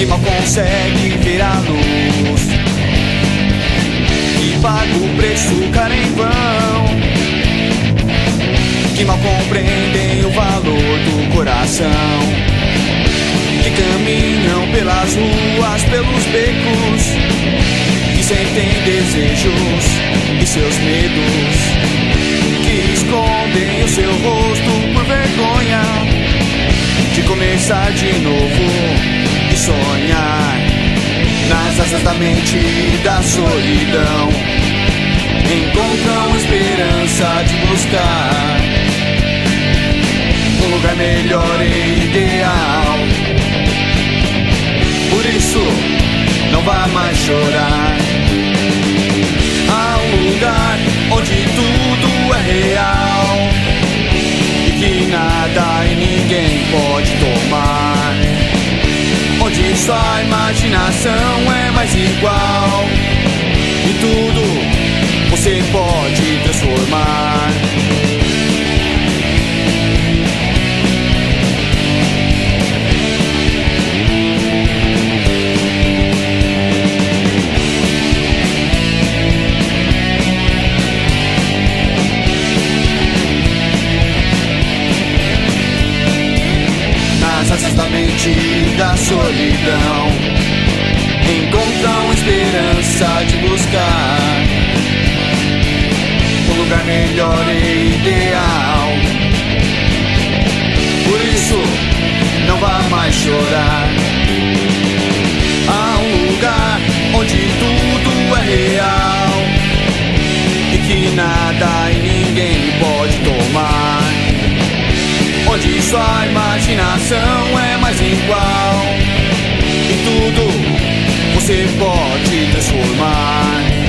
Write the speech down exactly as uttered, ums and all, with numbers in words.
que mal consegue ver a luz, que paga o preço caro em vão, que mal compreendem o valor do coração, que caminham pelas ruas, pelos becos, que sentem desejos e seus medos, que escondem o seu rosto por vergonha de começar de novo e sonhar. Nas asas da mente e da solidão encontram esperança de buscar um lugar melhor e ideal. Por isso, não vá mais chorar. Há um lugar onde tudo é real e que nada e ninguém pode tomar, onde sua imaginação é mais igual e tudo você pode transformar. Da mente e da solidão encontram esperança de buscar um lugar melhor e ideal. Por isso, não vá mais chorar. Há um lugar onde tudo é real e que nada e ninguém pode tomar, onde sua imaginação é mais igual e tudo você pode transformar.